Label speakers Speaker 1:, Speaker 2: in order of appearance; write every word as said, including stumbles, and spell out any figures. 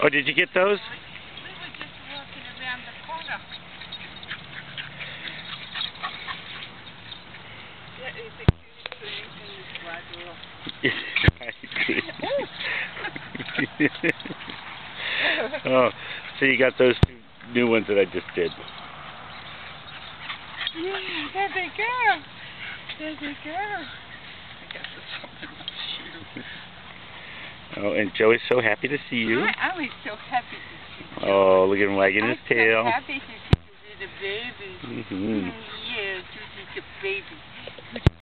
Speaker 1: Oh, did you get those?
Speaker 2: We were just walking around the corner. That is the cutest thing in this wide world.
Speaker 1: Oh, so you got those two new ones that I just did.
Speaker 2: Yeah, there they go. There they go. I guess there's something on the shoe.
Speaker 1: Oh, and Joey's so happy to see you.
Speaker 2: I, I was so happy to see you.
Speaker 1: Oh, look at him wagging his
Speaker 2: I'm
Speaker 1: tail.
Speaker 2: so happy to see you, little baby.
Speaker 1: Mm-hmm.
Speaker 2: Mm, yes, you just a baby.